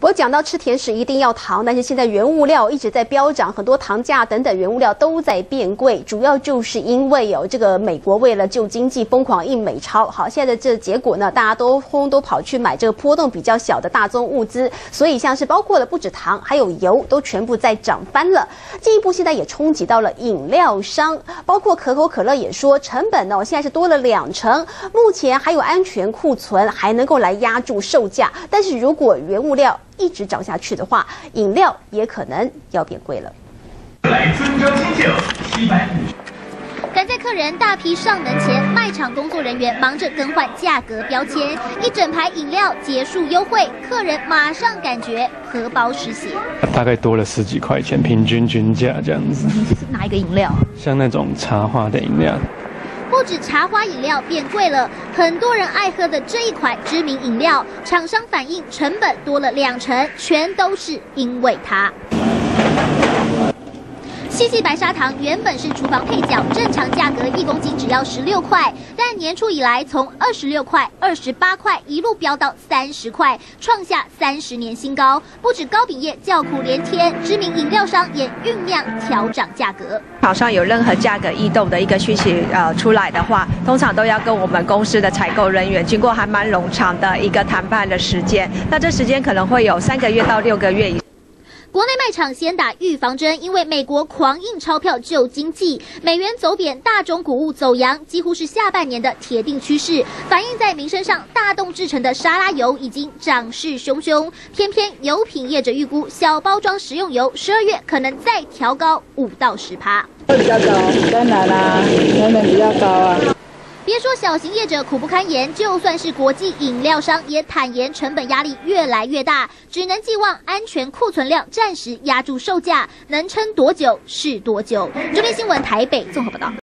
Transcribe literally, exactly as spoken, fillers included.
我讲到吃甜食一定要糖，但是现在原物料一直在飙涨，很多糖价等等原物料都在变贵，主要就是因为有这个美国为了救经济疯狂印美钞。好，现在的这结果呢，大家都轰都跑去买这个波动比较小的大宗物资，所以像是包括了不止糖，还有油都全部在涨翻了。进一步现在也冲击到了饮料商，包括可口可乐也说成本哦现在是多了两成，目前还有安全库存，还能够来压住售价，但是如果原物料一直涨下去的话，饮料也可能要变贵了。 来尊州清酒七百五。 赶在客人大批上门前，卖场工作人员忙着更换价格标签，一整排饮料结束优惠，客人马上感觉荷包失血。 大概多了十几块钱，平均均价这样子。 哪一个饮料？ 像那种茶花的饮料。 不止茶花饮料变贵了，很多人爱喝的这一款知名饮料，厂商反映成本多了两成，全都是因为它。细细白砂糖原本是厨房配角，正常价格一公斤只要十六块，但年初以来从二十六块、二十八块一路飙到三十块，创下三十年新高。不止糕饼业叫苦连天，知名饮料商也酝酿调涨价格。 厂商有任何价格异动的一个讯息呃出来的话，通常都要跟我们公司的采购人员经过还蛮冗长的一个谈判的时间，那这时间可能会有三个月到六个月以上。 国内卖场先打预防针，因为美国狂印钞票救经济，美元走贬，大宗谷物走扬，几乎是下半年的铁定趋势。反映在民生上，大动制成的沙拉油已经涨势汹汹。偏偏油品业者预估，小包装食用油十二月可能再调高五到十趴。 会比较高，当然啦，成本比较高啊。 别说小型业者苦不堪言，就算是国际饮料商也坦言成本压力越来越大，只能寄望安全库存量暂时压住售价，能撑多久是多久。中天新闻台北综合报道。